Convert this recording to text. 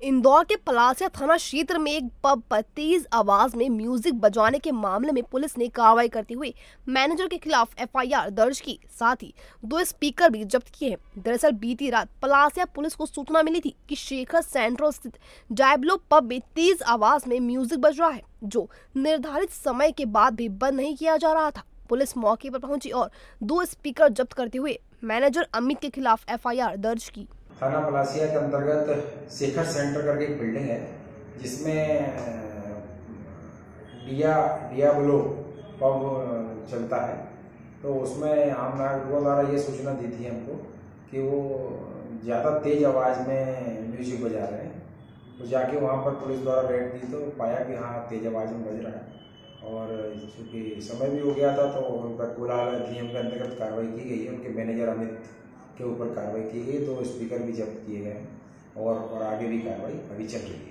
इंदौर के पलासिया थाना क्षेत्र में एक पब पर तेज आवाज में म्यूजिक बजाने के मामले में पुलिस ने कार्रवाई करते हुए मैनेजर के खिलाफ एफआईआर दर्ज की, साथ ही 2 स्पीकर भी जब्त किए हैं। दरअसल बीती रात पलासिया पुलिस को सूचना मिली थी कि शेखर सेंट्रल स्थित डायब्लो पब में तेज आवाज में म्यूजिक बज रहा है, जो निर्धारित समय के बाद भी बंद नहीं किया जा रहा था। पुलिस मौके पर पहुंची और 2 स्पीकर जब्त करते हुए मैनेजर अमित के खिलाफ एफआईआर दर्ज की। थाना पलासिया के अंतर्गत शेखर सेंटर करके एक बिल्डिंग है, जिसमें डियाब्लो पब चलता है। तो उसमें आम नागरिकों द्वारा ये सूचना दी थी हमको कि वो ज़्यादा तेज आवाज़ में म्यूजिक बजा रहे हैं। तो जाके वहाँ पर पुलिस द्वारा रेड दी तो पाया कि हाँ तेज आवाज़ में बज रहा है, और चूँकि समय भी हो गया था तो उन पर फिलहाल अधिनियम के अंतर्गत कार्रवाई की गई है। उनके मैनेजर अमित के ऊपर कार्रवाई की गई, 2 स्पीकर भी जब्त किए गए हैं और आगे भी कार्रवाई अभी चल रही है।